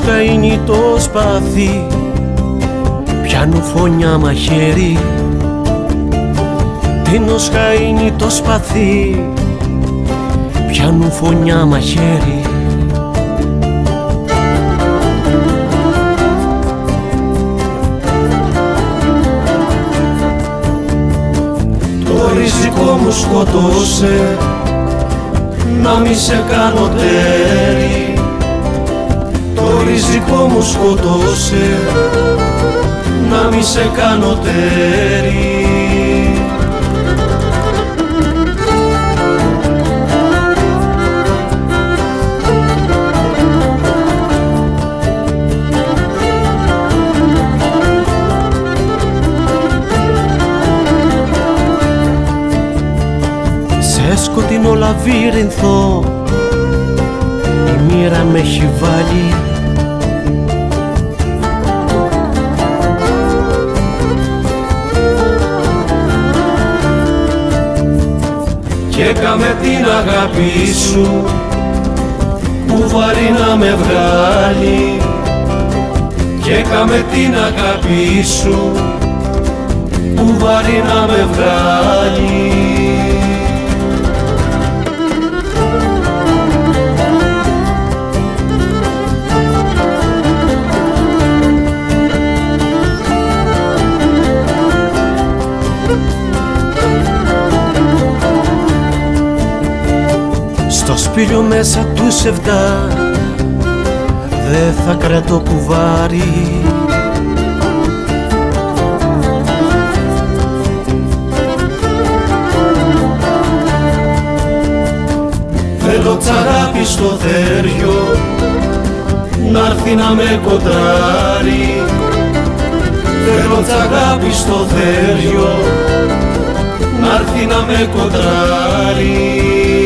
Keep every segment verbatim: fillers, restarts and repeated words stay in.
καΐνει το σπαθί, πιάνουν φωνιά μαχαίρι. Τίνος καΐνει το σπαθί, πιάνουν φωνιά μαχαίρι. Το ριζικό μου σκοτώσε, να μη σε κάνω τέρι. Το ριζικό μου σκοτώσε, να μη σε κάνω τέρι. Σε σκοτεινό λαβύρινθο η μοίρα με έχει βάλει. Κι έκαμε την αγάπη σου που βαρύ να με βγάλει. Κι έκαμε την αγάπη σου που βαρύ να με βγάλει. Στο σπήλιο μέσα του σεβδά δε θα κρατώ κουβάρι. Θέλω τσαγάπη στο θέριο να'ρθεί να με κοντράρει. Θέλω τσαγάπη στο θέριο να'ρθεί να με κοντράρει.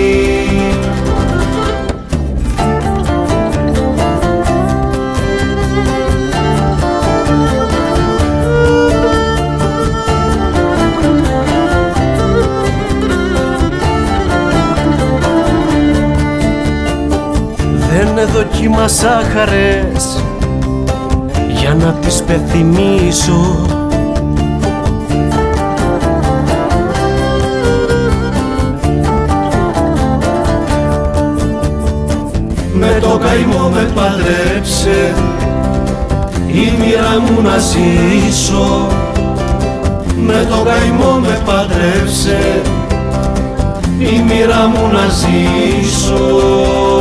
Δεν δοκίμασα χαρές για να τις πεθυμίσω. Με το καημό με παντρέψε, η μοίρα μου να ζήσω. Με το καημό με παντρέψε, η μοίρα μου να ζήσω.